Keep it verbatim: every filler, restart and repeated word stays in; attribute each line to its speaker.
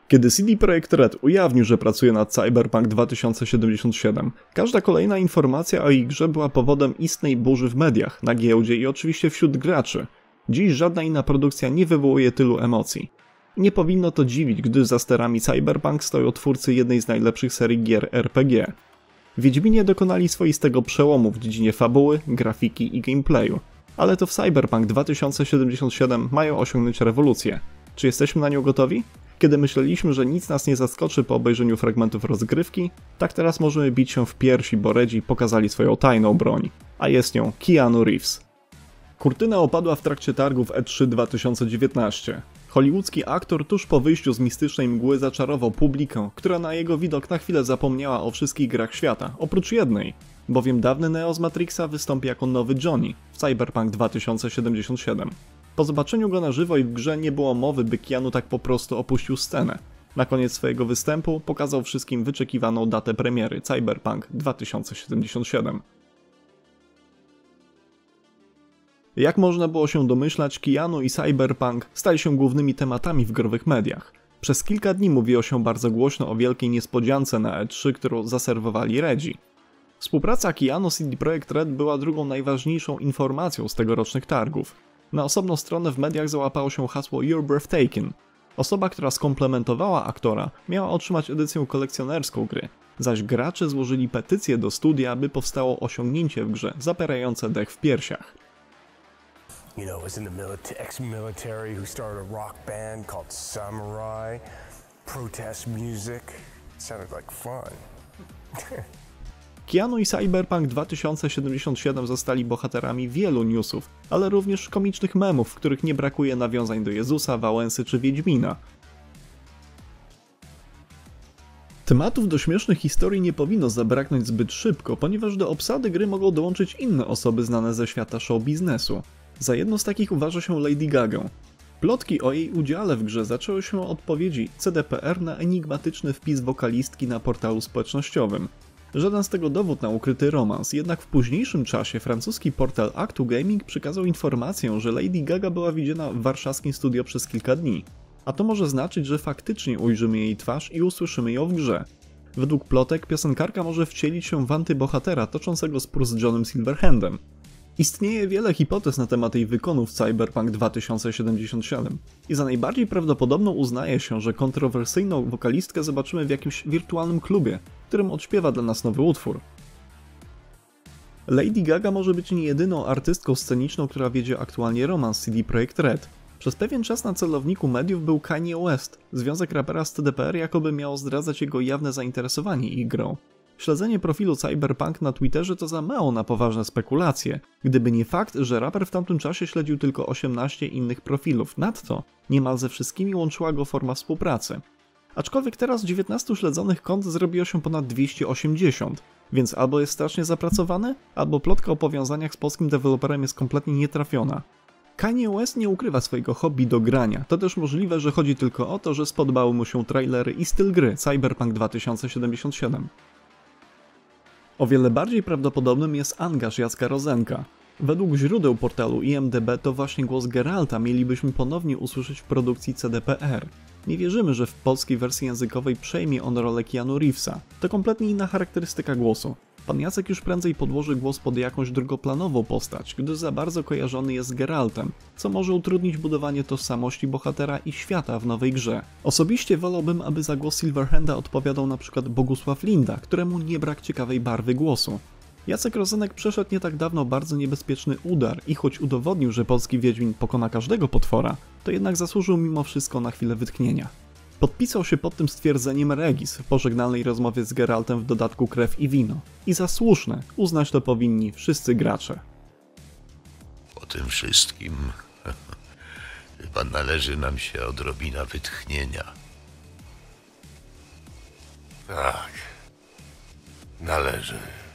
Speaker 1: Kiedy C D Projekt Red ujawnił, że pracuje nad Cyberpunk dwa tysiące siedemdziesiąt siedem, każda kolejna informacja o ich grze była powodem istnej burzy w mediach, na giełdzie i oczywiście wśród graczy. Dziś żadna inna produkcja nie wywołuje tylu emocji. Nie powinno to dziwić, gdyż za sterami Cyberpunk stoją twórcy jednej z najlepszych serii gier R P G. Wiedźminie dokonali swoistego przełomu w dziedzinie fabuły, grafiki i gameplayu, ale to w Cyberpunk dwa tysiące siedemdziesiąt siedem mają osiągnąć rewolucję. Czy jesteśmy na nią gotowi? Kiedy myśleliśmy, że nic nas nie zaskoczy po obejrzeniu fragmentów rozgrywki, tak teraz możemy bić się w piersi, bo Redzi pokazali swoją tajną broń, a jest nią Keanu Reeves. Kurtyna opadła w trakcie targów E trzy dwa tysiące dziewiętnaście. Hollywoodzki aktor tuż po wyjściu z mistycznej mgły zaczarował publikę, która na jego widok na chwilę zapomniała o wszystkich grach świata, oprócz jednej, bowiem dawny Neo z Matrixa wystąpi jako nowy Johnny w Cyberpunk dwa tysiące siedemdziesiąt siedem. Po zobaczeniu go na żywo i w grze nie było mowy, by Keanu tak po prostu opuścił scenę. Na koniec swojego występu pokazał wszystkim wyczekiwaną datę premiery Cyberpunk dwa tysiące siedemdziesiąt siedem. Jak można było się domyślać, Keanu i Cyberpunk stali się głównymi tematami w growych mediach. Przez kilka dni mówiło się bardzo głośno o wielkiej niespodziance na E trzy, którą zaserwowali Redzi. Współpraca Keanu z C D Projekt Red była drugą najważniejszą informacją z tegorocznych targów. Na osobną stronę w mediach załapało się hasło You're Breathtaking. Osoba, która skomplementowała aktora, miała otrzymać edycję kolekcjonerską gry, zaś gracze złożyli petycję do studia, by powstało osiągnięcie w grze zapierające dech w piersiach.
Speaker 2: You know, I was in the military, ex-military who started a rock band called Samurai. Protest music. It sounded like fun.
Speaker 1: Keanu i Cyberpunk dwa tysiące siedemdziesiąt siedem zostali bohaterami wielu newsów, ale również komicznych memów, w których nie brakuje nawiązań do Jezusa, Wałęsy czy Wiedźmina. Tematów do śmiesznych historii nie powinno zabraknąć zbyt szybko, ponieważ do obsady gry mogą dołączyć inne osoby znane ze świata show biznesu. Za jedną z takich uważa się Lady Gagę. Plotki o jej udziale w grze zaczęły się od odpowiedzi C D P R na enigmatyczny wpis wokalistki na portalu społecznościowym. Żaden z tego dowód na ukryty romans, jednak w późniejszym czasie francuski portal Actu Gaming przekazał informację, że Lady Gaga była widziana w warszawskim studio przez kilka dni. A to może znaczyć, że faktycznie ujrzymy jej twarz i usłyszymy ją w grze. Według plotek piosenkarka może wcielić się w antybohatera toczącego spór z Johnem Silverhandem. Istnieje wiele hipotez na temat jej wykonu w Cyberpunk dwa tysiące siedemdziesiąt siedem i za najbardziej prawdopodobną uznaje się, że kontrowersyjną wokalistkę zobaczymy w jakimś wirtualnym klubie, w którym odśpiewa dla nas nowy utwór. Lady Gaga może być nie jedyną artystką sceniczną, która wiedzie aktualnie romans C D Projekt Red. Przez pewien czas na celowniku mediów był Kanye West. Związek rapera z C D P R jakoby miało zdradzać jego jawne zainteresowanie ich grą. Śledzenie profilu Cyberpunk na Twitterze to za mało na poważne spekulacje, gdyby nie fakt, że raper w tamtym czasie śledził tylko osiemnaście innych profilów. Nadto niemal ze wszystkimi łączyła go forma współpracy. Aczkolwiek teraz dziewiętnastu śledzonych kont zrobiło się ponad dwieście osiemdziesiąt, więc albo jest strasznie zapracowany, albo plotka o powiązaniach z polskim deweloperem jest kompletnie nietrafiona. Kanye West nie ukrywa swojego hobby do grania, to też możliwe, że chodzi tylko o to, że spodobały mu się trailery i styl gry Cyberpunk dwa tysiące siedemdziesiąt siedem. O wiele bardziej prawdopodobnym jest angaż Jacka Rozenka. Według źródeł portalu I M D B to właśnie głos Geralta mielibyśmy ponownie usłyszeć w produkcji C D P R. Nie wierzymy, że w polskiej wersji językowej przejmie on rolę Keanu Reevesa. To kompletnie inna charakterystyka głosu. Pan Jacek już prędzej podłoży głos pod jakąś drugoplanową postać, gdyż za bardzo kojarzony jest z Geraltem, co może utrudnić budowanie tożsamości bohatera i świata w nowej grze. Osobiście wolałbym, aby za głos Silverhanda odpowiadał np. Bogusław Linda, któremu nie brak ciekawej barwy głosu. Jacek Rozenek przeszedł nie tak dawno bardzo niebezpieczny udar i choć udowodnił, że polski Wiedźmin pokona każdego potwora, to jednak zasłużył mimo wszystko na chwilę wytchnienia. Podpisał się pod tym stwierdzeniem Regis w pożegnalnej rozmowie z Geraltem w dodatku Krew i Wino. I za słuszne uznać to powinni wszyscy gracze.
Speaker 3: Po tym wszystkim chyba należy nam się odrobina wytchnienia.
Speaker 4: Tak, należy.